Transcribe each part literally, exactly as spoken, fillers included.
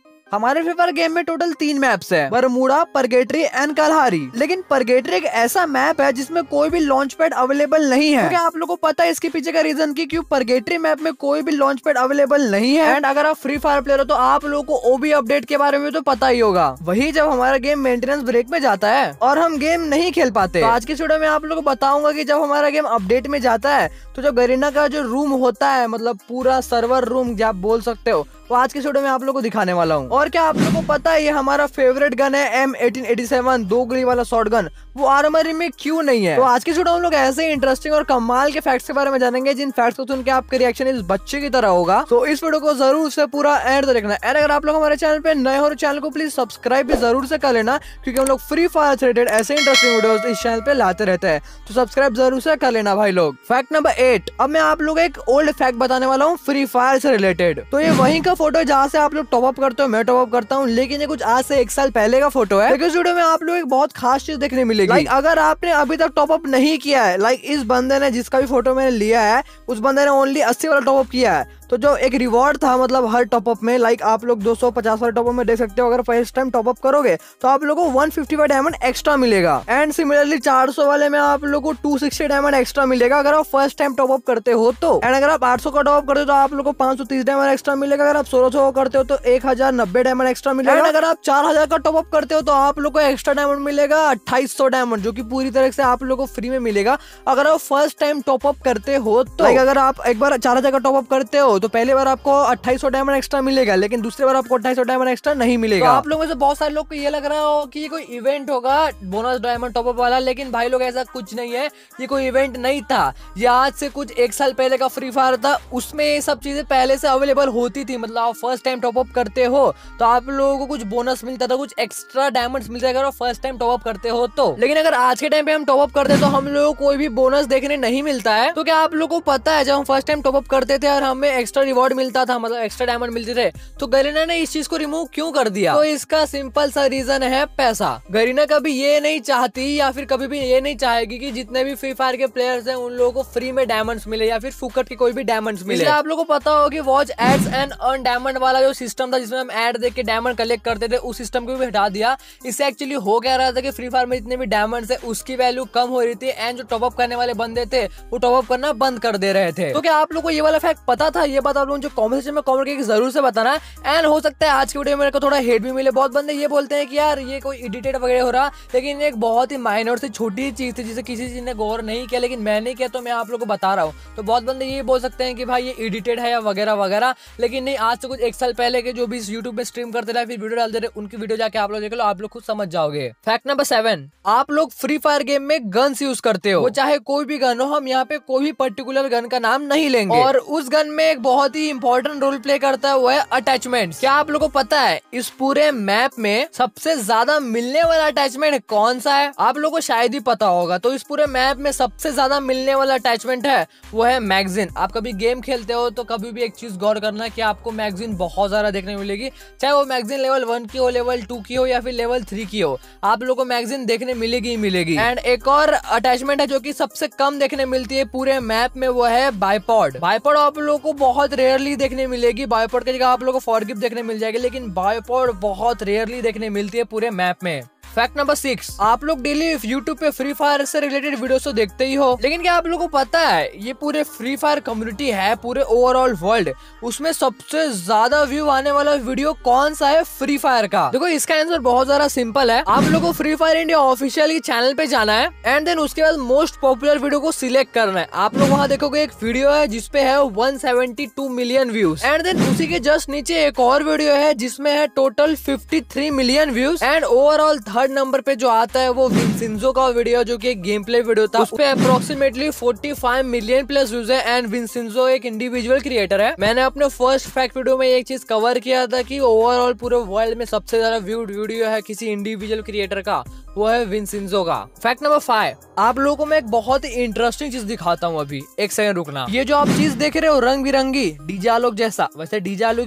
हमारे free fire game में total तीन मैप्स है, बरमूडा, परगेटरी एंड कलहारी। लेकिन परगेटरी एक ऐसा मैप है जिसमें कोई भी लॉन्च पैड अवेलेबल नहीं है। तो क्या आप लोगों को पता है इसके पीछे का रीजन की क्यों परगेटरी मैप में कोई भी लॉन्च पैड अवेलेबल नहीं है? एंड अगर आप फ्री फायर प्लेयर हो तो आप लोगों को ओबी अपडेट के बारे में तो पता ही होगा। वही जब हमारा गेम मेंटेनेंस ब्रेक में जाता है और हम गेम नहीं खेल पाते, तो आज की वीडियो में आप लोगों को बताऊंगा कि जब हमारा गेम अपडेट में जाता है तो जो गरीना का जो रूम होता है, मतलब पूरा सर्वर रूम आप बोल सकते हो, तो आज के वीडियो में आप लोगों को दिखाने वाला हूँ। और क्या आप लोगों को पता है ये हमारा फेवरेट गन है एम एटीन एटी सेवन दो गोली वाला शॉट गन, वो आर्मरी में क्यों नहीं है? तो आज के वीडियो में हम लोग ऐसे इंटरेस्टिंग और कमाल के फैक्ट्स के बारे में जानेंगे जिन फैक्ट्स को सुन के आपके रिएक्शन इस बच्चे की तरह होगा। तो इस वीडियो को जरूर से पूरा एंड तक देखना। एंड अगर आप लोग हमारे चैनल पे नए हो तो चैनल को प्लीज सब्सक्राइब भी जरूर से कर लेना, क्योंकि हम लोग फ्री फायर से रिलेटेड ऐसे इंटरेस्टिंग वीडियोस इस चैनल पे लाते रहते हैं। तो सब्सक्राइब जरूर से कर लेना भाई लोग। फैक्ट नंबर एट, अब मैं आप लोग एक ओल्ड फैक्ट बताने वाला हूँ फ्री फायर से रिलेटेड। तो ये वहीं का फोटो है जहाँ से आप लोग टॉप अप करते हो, मैं टॉप अप करता हूँ, लेकिन ये कुछ आज से एक साल पहले का फोटो है। लेकिन इस वीडियो में आप लोग एक बहुत खास चीज देखने मिलेगी। लाइक अगर आपने अभी तक टॉप अप नहीं किया है, लाइक इस बंदे ने जिसका भी फोटो मैंने लिया है उस बंदे ने ओनली अस्सी वाला टॉप अप किया है। तो जो एक रिवॉर्ड था मतलब हर टॉपअप में, लाइक आप लोग दो सौ पचास वाले टॉपअप में देख सकते हो, अगर फर्स्ट टाइम टॉपअप करोगे तो आप लोगों को एक सौ पचास डायमंड एक्स्ट्रा मिलेगा। एंड सिमिलरली चार सौ वाले में आप लोगों को दो सौ साठ डायमंड एक्स्ट्रा मिलेगा अगर आप फर्स्ट टाइम टॉपअप करते हो तो। एंड अगर आप आठ सौ का टॉपअप करते हो तो आप लोगों को पाँच सौ तीस डायमंड एक्स्ट्रा मिलेगा। अगर आप सोलह सौ का करते हो तो एक हजार नब्बे डायमंड एक्स्ट्रा मिलेगा। एंड अगर आप चार हजार का टॉपअप करते हो तो आप लोग को एक्स्ट्रा डायमंड मिलेगा अट्ठाईस सौ डायमंड, जो की पूरी तरह से आप लोग को फ्री में मिलेगा अगर आप फर्स्ट टाइम टॉपअप करते हो तो। लाइक अगर आप एक बार चार हजार का टॉपअप करते हो तो पहली बार आपको अट्ठाईस सौ डायमंड एक्स्ट्रा मिलेगा, लेकिन दूसरी बार आपको अट्ठाईस सौ डायमंड एक्स्ट्रा नहीं मिलेगा। तो आप लोगों में से बहुत सारे लोग को ये लग रहा हो कि ये कोई इवेंट होगा बोनस डायमंड टॉपअप वाला, लेकिन भाई लोग ऐसा कुछ नहीं है। ये कोई इवेंट नहीं था, ये आज से कुछ एक साल पहले का फ्री फायर था। उसमें ये सब चीजें पहले से अवेलेबल होती थी। मतलब आप फर्स्ट टाइम टॉपअप करते हो तो आप लोगों को कुछ बोनस मिलता था, कुछ एक्स्ट्रा डायमंड मिलता था अगर आप फर्स्ट टाइम टॉपअप करते हो तो। लेकिन अगर आज के टाइम पे हम टॉपअप करते तो हम लोगों को कोई भी बोनस देखने नहीं मिलता है। तो क्या आप लोगों को पता है जब हम फर्स्ट टाइम टॉपअप करते थे और हमें एक्स्ट्रा रिवॉर्ड मिलता था, मतलब एक्स्ट्रा डायमंड मिलते थे, तो गरीना ने इस चीज को रिमूव क्यों कर दिया? तो इसका सिंपल सा रीजन है पैसा। गरीना कभी ये नहीं चाहती या फिर कभी भी ये नहीं चाहेगी कि जितने भी फ्री फायर के प्लेयर्स हैं उन लोगों को फ्री में डायमंड्स मिले या फिर फुकट के कोई भी डायमंड्स मिले। आप लोगों को पता हो कि watch ads and earn diamond वाला जो सिस्टम था जिसमें हम एड देख के डायमंड कलेक्ट करते थे, उस सिस्टम को भी हटा दिया। इससे एक्चुअली हो क्या रहा था कि फ्री फायर में जितने भी डायमंड्स है उसकी वैल्यू कम हो रही थी एंड जो टॉपअप करने वाले बंदे थे वो टॉपअप करना बंद कर दे रहे थे। तो क्या आप लोगों को ये वाला फैक्ट पता था? ये बात आप लोगों जो कमेंट सेक्शन में कमेंट करके जरूर से बताना। एंड हो सकता है आज की वीडियो में मेरे को थोड़ा हेट भी मिले। बहुत बंदे ये बोलते हैं कि यार ये कोई एडिटेड वगैरह हो रहा, लेकिन एक बहुत ही माइनर से छोटी चीज थी जिसे किसी चीज ने गौर नहीं किया, लेकिन मैंने किया तो मैं आप लोगों को बता रहा हूँ। तो बहुत बंदे ये बोल सकते हैं कि भाई ये एडिटेड है या वगैरह वगैरह, लेकिन नहीं, आज से कुछ एक साल पहले के जो भी यूट्यूब में स्ट्रीम करते रहे फिर वीडियो डालते रहे उनकी वीडियो जाके आप लोग देख लो, आप लोग खुद समझ जाओगे। फैक्ट नंबर सेवन, आप लोग फ्री फायर गेम में गन्स यूज करते हो, वो चाहे कोई भी गन हो। हम यहाँ पे कोई भी पर्टिकुलर गन का नाम नहीं लेंगे। और उस गन में एक बहुत ही इंपॉर्टेंट रोल प्ले करता है, वो है अटैचमेंट। क्या आप लोगों को पता है इस पूरे मैप में सबसे ज्यादा मिलने वाला अटैचमेंट कौन सा है? आप लोगों को शायद ही पता होगा। तो इस पूरे मैप में सबसे ज्यादा मिलने वाला अटैचमेंट है वो है मैगजीन। आप कभी गेम खेलते हो तो कभी भी एक चीज गौर करना कि आपको मैगजीन बहुत ज्यादा देखने मिलेगी, चाहे वो मैगजीन लेवल वन की हो, लेवल टू की हो या फिर लेवल थ्री की हो, आप लोगों को मैगजीन देखने मिलेगी ही मिलेगी। एंड एक और अटैचमेंट है जो कि सबसे कम देखने मिलती है पूरे मैप में, वो है बाइपॉड। बाइपॉड आप लोगों को बहुत रेयरली देखने मिलेगी। बाइपॉड की जगह आप लोगों को फॉरगिव देखने मिल जाएगी, लेकिन बाइपॉड बहुत रेयरली देखने मिलती है पूरे मैप में। फैक्ट नंबर सिक्स, आप लोग डेली यूट्यूब पे फ्री फायर से रिलेटेड वीडियोस तो देखते ही हो, लेकिन क्या आप लोगों को पता है ये पूरे फ्री फायर कम्युनिटी है पूरे ओवरऑल वर्ल्ड, उसमें सबसे ज्यादा व्यू आने वाला वीडियो कौन सा है फ्री फायर का? देखो इसका आंसर बहुत ज्यादा सिंपल है। आप लोगों को free fire India official channel पे जाना है एंड देन उसके बाद मोस्ट पॉपुलर वीडियो को सिलेक्ट करना है। आप लोग वहाँ देखोगे एक वीडियो है जिसपे है एक सौ बहत्तर मिलियन व्यूज एंड देन उसी के जस्ट नीचे एक और वीडियो है जिसमें है टोटल तिरेपन million views and overall third number पे जो आता है वो विंसेंजो का वीडियो जो कि एक गेम प्ले वीडियो था, उसपे अप्रोक्सीमेटली पैंतालीस मिलियन प्लस व्यूज है एंड विंसेंजो एक इंडिविजुअल क्रिएटर है। मैंने अपने फर्स्ट फैक्ट वीडियो में एक चीज कवर किया था कि ओवरऑल पूरे वर्ल्ड में सबसे ज्यादा व्यूड वीडियो है किसी इंडिविजुअल क्रिएटर का, वो है विंसेंजो का। फैक्ट नंबर फाइव, आप लोगों को मैं एक बहुत ही इंटरेस्टिंग चीज दिखाता हूँ। अभी एक सेकंड रुकना। ये जो आप चीज देख रहे हो रंग बिरंगी डीजे आलोक जैसा, वैसे डीजे आलोक ही है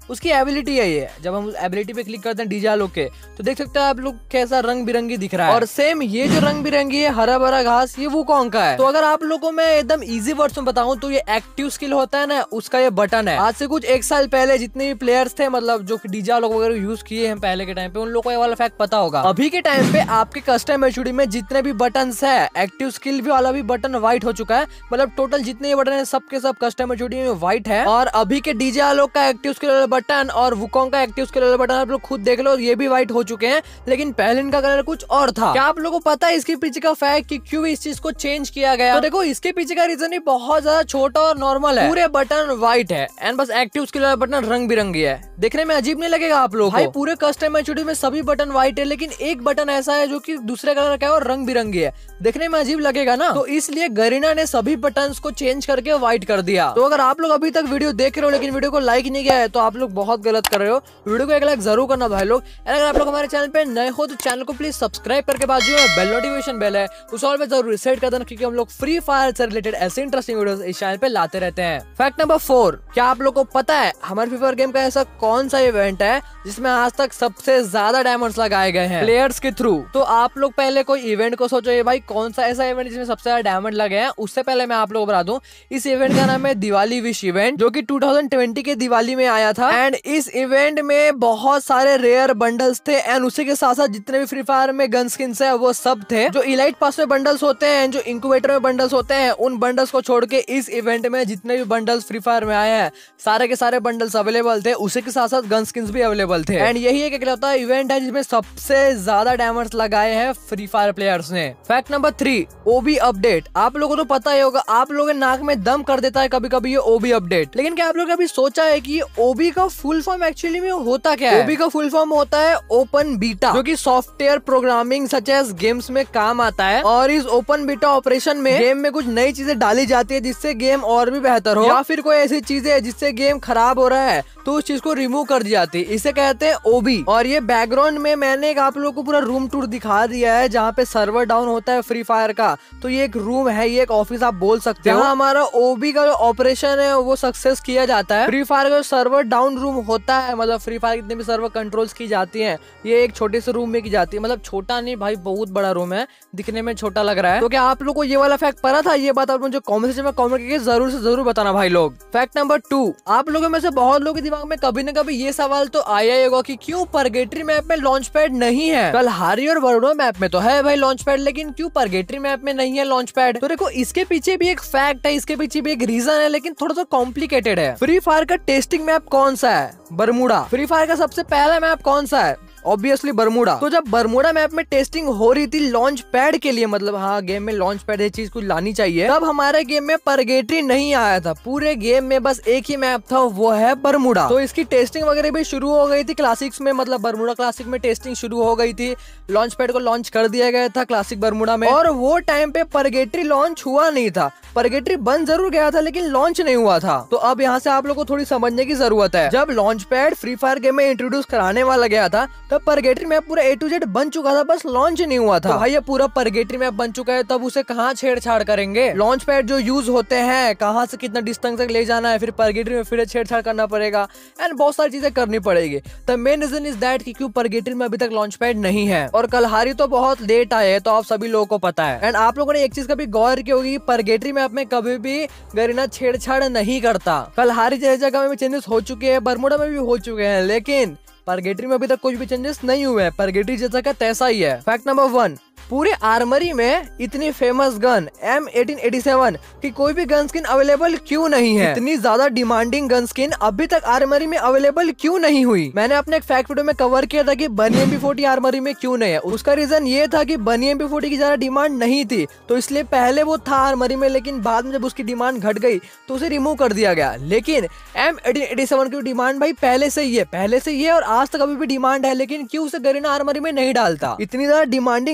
उसकी एबिलिटी है ये। जब हम एबिलिटी पे क्लिक करते हैं डीजे आलोक के, तो देख सकते हैं आप लोग कैसा रंग बिरंगी दिख रहा है। और सेम ये जो रंग बिरंगी है हरा भरा घास, ये वुकोंग का है। तो अगर आप लोगों को मैं एकदम इजी वर्ड्स में बताऊं तो ये एक्टिव स्किल होता है ना, उसका ये बटन है। आज से कुछ एक साल पहले जितने भी प्लेयर्स थे, मतलब जो डीजे आलोक वगैरह यूज किए हैं पहले के टाइम पे, उन लोगों को ये वाला फैक्ट पता होगा। अभी के टाइम पे आपके कस्टम एचडी में जितने भी बटन है, एक्टिव स्किल भी वाला भी बटन व्हाइट हो चुका है। मतलब टोटल जितने बटन है सबके सब कस्टम एचडी में व्हाइट है। और अभी के डीजे आलोक का एक्टिव स्किल वाला बटन और वुकोंग का एक्टिव स्किल वाला बटन आप लोग खुद देख लो, ये भी व्हाइट हो चुके हैं। लेकिन पहले इनका कलर कुछ और था। क्या आप लोगों को पता है इसके पीछे का फैक्ट कि क्यों इस चीज को चेंज किया गया? तो देखो इसके पीछे का रीजन ही बहुत ज्यादा छोटा और नॉर्मल है। पूरे बटन व्हाइट है एंड बस एक्टिव स्किल वाला बटन रंग बिरंगी है। देखने में अजीब नहीं लगेगा आप लोगों को? पूरे कस्टम एचडी में सभी बटन व्हाइट है, लेकिन एक बटन ऐसा है जो कि दूसरे कलर का है और रंग बिरंगी है। देखने में अजीब लगेगा ना? तो इसलिए गरीना ने सभी बटन्स को चेंज करके व्हाइट कर दिया। तो अगर आप लोग अभी तक वीडियो देख रहे हो लेकिन वीडियो को लाइक नहीं किया है तो आप लोग बहुत गलत कर रहे हो। वीडियो को एक लाइक जरूर करना भाई लोग। अगर आप लोग हमारे चैनल पे नए हो तो चैनल को प्लीज सब्सक्राइब करके बाजू में बेल नोटिफिकेशन बेल है उस ऑल पे जरूर सेट कर देना, क्योंकि हम लोग फ्री फायर से रिलेटेड ऐसे इंटरेस्टिंग वीडियोस इस चैनल पे लाते रहते हैं। फैक्ट नंबर फोर, क्या आप लोग को पता है हमारे फ्री फायर गेम का ऐसा कौन सा इवेंट है जिसमें आज तक सबसे ज्यादा डायमंड्स लगाए गए हैं प्लेयर्स के थ्रू? तो आप लोग पहले कोई इवेंट को सोचो ये भाई कौन सा ऐसा इवेंट जिसमें सबसे ज्यादा डायमंड लगे हैं। उससे पहले मैं आप लोगों को बता दूं इस इवेंट का नाम है दिवाली विश इवेंट, जो कि दो हज़ार बीस के दिवाली में आया था। एंड इस इवेंट में बहुत सारे रेयर बंडल्स थे एंड उसी के साथ साथ जितने भी फ्री फायर में गन स्किन्स है वो सब थे। जो इलाइट पास में बंडल्स होते हैं, जो इंक्यूबेटर में बंडल्स होते हैं, उन बंडल्स को छोड़ के इस इवेंट में जितने भी बंडल्स फ्री फायर में आए हैं सारे के सारे बंडल्स अवेलेबल थे। उसी के साथ साथ गन स्किन्स भी अवेलेबल थे। एंड यही एक इकलौता इवेंट है जिसमें सबसे ज्यादा डायमंड्स लगाए हैं फ्री फायर प्लेयर्स ने। Fact number three, OB update. आप लोगों को तो पता ही होगा, आप लोगों के नाक में दम कर देता है कभी कभी ये ओबी अपडेट। लेकिन क्या आप लोग कभी सोचा है कि ओबी का फुल फॉर्म एक्चुअली में होता क्या है? ओबी का फुल फॉर्म होता है ओपन बीटा, जो कि software programming such as games में काम आता है। और इस ओपन बीटा ऑपरेशन में गेम में कुछ नई चीजें डाली जाती है जिससे गेम और भी बेहतर हो, या फिर कोई ऐसी चीजें जिससे गेम खराब हो रहा है तो उस चीज को रिमूव कर दी जाती है। इसे कहते हैं ओबी। और ये बैकग्राउंड में मैंने एक आप लोगों को पूरा रूम टूर दिखा दिया है जहाँ पे सर्वर डाउन होता है फ्री फायर का। तो ये एक रूम है, ये एक ऑफिस आप बोल सकते हो, जहाँ हमारा ओबी का जो ऑपरेशन है वो सक्सेस किया जाता है। फ्री फायर का जो सर्वर डाउन रूम होता है, मतलब फ्री फायर जितने भी सर्वर कंट्रोल्स की जाती है, ये एक छोटे से रूम में की जाती है। मतलब छोटा नहीं भाई, बहुत बड़ा रूम है, दिखने में छोटा लग रहा है। तो क्या आप लोग को ये वाला फैक्ट पता था? ये बात आप मुझे कमेंट सेक्शन में कमेंट करके जरूर से जरूर बताना भाई लोग। फैक्ट नंबर टू, आप लोगों में से बहुत लोगों के दिमाग में कभी न कभी ये सवाल तो आया ही होगा कि क्यों परगेटरी मैप में लॉन्च पैड नहीं है? कलहारी और बरडो मैप में तो है भाई लॉन्च पैड, लेकिन क्यों परगेटरी मैप में नहीं है लॉन्च पैड? तो देखो इसके पीछे भी एक फैक्ट है, इसके पीछे भी एक रीजन है, लेकिन थोड़ा सा कॉम्प्लिकेटेड है। फ्री फायर का टेस्टिंग मैप कौन सा है? बरमूडा। फ्री फायर का सबसे पहला मैप कौन सा है? Obviously Bermuda. तो जब बरमूडा मैप में टेस्टिंग हो रही थी लॉन्च पैड के लिए, मतलब हाँ गेम में लॉन्च पैड ये चीज कुछ लानी चाहिए, तब हमारे गेम में परगेटरी नहीं आया था। पूरे गेम में बस एक ही मैप था, वो है बरमूडा। तो इसकी टेस्टिंग वगैरह भी शुरू हो गई थी क्लासिक्स में, मतलब बरमूडा क्लासिक में टेस्टिंग शुरू हो गई थी। लॉन्च पैड को लॉन्च कर दिया गया था क्लासिक बरमूडा में, और वो टाइम पे परगेटरी लॉन्च हुआ नहीं था। परगेटरी बन जरूर गया था लेकिन लॉन्च नहीं हुआ था। तो अब यहाँ से आप लोग को थोड़ी समझने की जरूरत है। जब launch pad free fire game में इंट्रोड्यूस कराने वाला गया था तब परगेटरी मैप पूरा ए टू जेड बन चुका था, बस लॉन्च नहीं हुआ था। तो भाई ये पूरा परगेटरी मैप बन चुका है, तब उसे कहाँ छेड़छाड़ करेंगे? लॉन्च पैड जो यूज होते हैं, कहाँ से कितना डिस्टेंस तक ले जाना है, फिर परगेटरी में फिर छेड़छाड़ करना पड़ेगा एंड बहुत सारी चीजें करनी पड़ेगी। The main reason is that कि क्यों परगेटरी में अभी तक लॉन्च पैड नहीं है। और कलहारी तो बहुत लेट आए, तो आप सभी लोगों को पता है। एंड आप लोगों ने एक चीज कभी गौर की होगी, परगेटरी मैप में कभी भी गरीना छेड़छाड़ नहीं करता। कलहारी जैसी जगह में भी चेंजेस हो चुके हैं, बरमूडा में भी हो चुके हैं, लेकिन परगेटरी में अभी तक कुछ भी चेंजेस नहीं हुए हैं। परगेटरी जैसा का तैसा ही है। फैक्ट नंबर वन, पूरे आर्मरी में इतनी famous gun M eighteen eighty seven की कोई भी गन स्किन अवेलेबल क्यों नहीं है? इतनी ज्यादा डिमांडिंग गन स्किन अभी तक आर्मरी में अवेलेबल क्यों नहीं हुई? मैंने अपने एक फैक्ट वीडियो में कवर किया था कि बनी एम पी फोर्टी आर्मरी में क्यों नहीं है। उसका रीजन ये था कि बनी एम पी फोर्टी की ज्यादा डिमांड नहीं थी, तो इसलिए पहले वो था आर्मरी में, लेकिन बाद में जब उसकी डिमांड घट गई तो उसे रिमूव कर दिया गया। लेकिन एम एटीन एटी सेवन की डिमांड भाई पहले से ही है, पहले से ही है और आज तक अभी भी डिमांड है, लेकिन क्यों उसे गरीना आर्मरी में नहीं डालता? इतनी ज्यादा डिमांडिंग गन स्किन है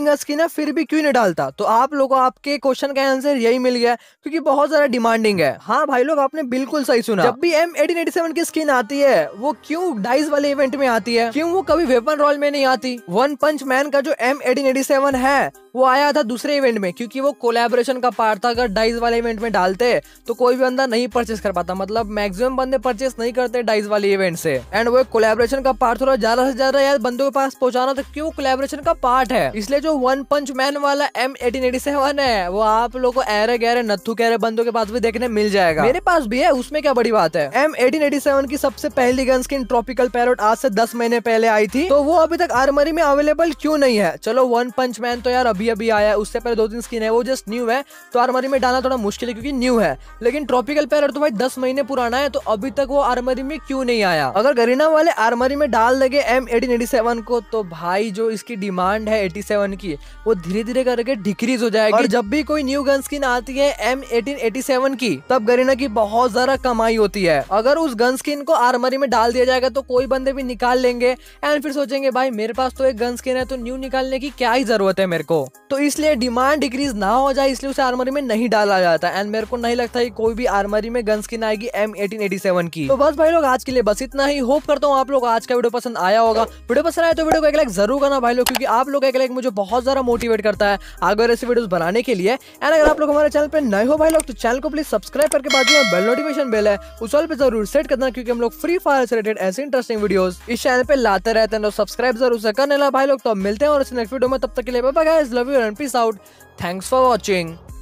फिर भी क्यों नहीं डालता? तो आप लोगों को आपके क्वेश्चन का आंसर यही मिल गया, क्योंकि बहुत ज्यादा डिमांडिंग है। हाँ भाई लोग, आपने बिल्कुल सही सुना। जब भी एम एटीन एटी सेवन की स्किन आती है वो क्यों डाइस वाले इवेंट में आती है, क्यों वो कभी वेपन रोल में नहीं आती? वन पंच मैन का जो एम एटीन एटी सेवन है वो आया था दूसरे इवेंट में, क्योंकि वो कोलैबोरेशन का पार्ट था। अगर डाइस वाले इवेंट में डालते तो कोई भी बंदा नहीं परचेस कर पाता, मतलब मैक्सिमम बंदे परचेस नहीं करते डाइस वाले इवेंट से। एंड वो कोलैबोरेशन का पार्ट थोड़ा ज्यादा से ज्यादा यार बंदों के पास पहुंचाना, तो क्यों कोलैबोरेशन का पार्ट है, इसलिए जो वन पंच मैन वाला एम एटीन एटी सेवन है वो आप लोग को एरे गहरे नत्थु गहरे बंदों के पास भी देखने मिल जाएगा। मेरे पास भी है, उसमें क्या बड़ी बात है। एम एटीन एटी सेवन की सबसे पहली गन स्किन ट्रॉपिकल पैरोट आज से दस महीने पहले आई थी, तो वो अभी तक आर्मरी में अवेलेबल क्यों नहीं है? चलो वन पंच मैन तो यार अभी अभी आया है, उससे पहले दो तीन स्किन है, वो जस्ट न्यू है, तो आर्मरी में डालना थोड़ा मुश्किल है क्योंकि न्यू है। लेकिन ट्रॉपिकल पैरोट तो भाई दस महीने पुराना है, तो अभी तक वो आर्मरी में क्यों नहीं आया? अगर गरीना वाले आर्मरी में डाल देंगे एम एटीन एटी सेवन को, तो भाई जो इसकी डिमांड है एटी सेवन की वो धीरे धीरे करके डिक्रीज हो जाएगी। और जब भी कोई न्यू गन स्किन आती है एम एटीन एटी सेवन की, तब गरीना की बहुत ज्यादा कमाई होती है। अगर उस गन स्किन को आर्मरी में डाल दिया जाएगा तो कोई बंदे भी निकाल लेंगे एंड फिर सोचेंगे भाई मेरे पास तो एक गन स्किन है, तो न्यू निकालने की क्या ही जरूरत है मेरे को। तो इसलिए डिमांड डिक्रीज ना हो जाए इसलिए उसे आर्मरी में नहीं डाला जाता। एंड मेरे को नहीं लगता कि कोई भी आर्मरी में गन स्किन आएगी एम एटीन एटी सेवन की। तो बस भाई लोग आज के लिए बस इतना ही। होप करता हूँ आप लोग आज का वीडियो पसंद आया होगा। वीडियो पसंद आया तो वीडियो को एक लाइक जरूर करना भाई लोग, क्योंकि आप लोग एक लाइक मुझे बहुत ज्यादा मोटिवेट करता है आगे ऐसे वीडियोस बनाने के लिए। एंड अगर आप लोग हमारे चैनल पे नए हो भाई लोग, तो चैनल को प्लीज सब्सक्राइब करके बाजू में बेल नोटिफिकेशन बेल है उस वाले पे जरूर सेट करना, क्योंकि हम लोग फ्री फायर से रिलेटेड ऐसे इंटरेस्टिंग वीडियोस इस चैनल पे लाते रहते हैं। तो सब्सक्राइब जरूर से करने ला भाई लोग। तो मिलते हैं और इस नेक्स्ट वीडियो में, तब तक के लिए bye bye guys, love you and peace out, thanks for watching.